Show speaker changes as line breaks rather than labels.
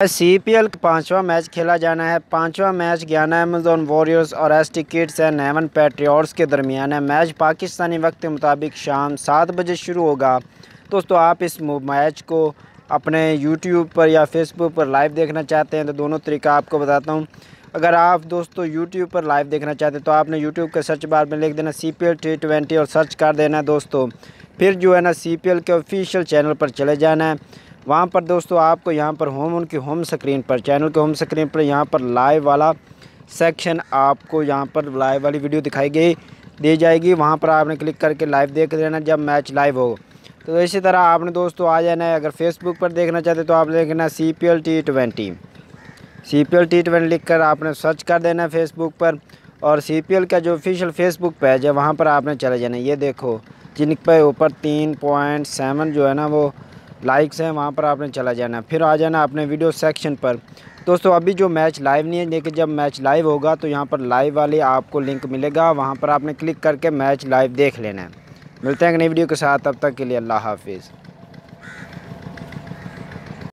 CPL का पांचवा match खेला जाना है। पांचवा मैच गयाना अमेज़न वॉरियर्स और ST Kitts and Nevis Patriots के दरमियान है। मैच पाकिस्तानी वक्त के मुताबिक शाम 7 बजे शुरू होगा। दोस्तों, आप इस मैच को अपने यूट्यूब पर या फेसबुक पर लाइव देखना चाहते हैं तो दोनों तरीका आपको बताता हूं। अगर आप दोस्तों यूट्यूब पर लाइव देखना चाहते हैं तो आपने यूट्यूब के सर्च बार में लिख देना CPL T20 और सर्च कर देना दोस्तों। फिर जो है ना CPL के ऑफिशियल चैनल पर चले जाना है। वहाँ पर दोस्तों आपको यहाँ पर उनकी होम स्क्रीन पर, चैनल के होम स्क्रीन पर यहाँ पर लाइव वाला सेक्शन, आपको यहाँ पर लाइव वाली वीडियो दी जाएगी। वहाँ पर आपने क्लिक करके लाइव देख लेना जब मैच लाइव हो। तो इसी तरह आपने दोस्तों आ जाना है। अगर फेसबुक पर देखना चाहते तो आप देखना CPL T20 लिख कर आपने सर्च कर देना है फेसबुक पर। और CPL का जो ऑफिशियल फेसबुक पेज है वहाँ पर आपने चले जाना। ये देखो जिन पे ऊपर 3.7 जो है ना वो लाइक्स हैं, वहाँ पर आपने चला जाना। फिर आ जाना अपने वीडियो सेक्शन पर। दोस्तों, अभी जो मैच लाइव नहीं है, लेकिन जब मैच लाइव होगा तो यहाँ पर लाइव वाले आपको लिंक मिलेगा, वहाँ पर आपने क्लिक करके मैच लाइव देख लेना है। मिलते हैं एक नई वीडियो के साथ, तब तक के लिए अल्लाह हाफिज़।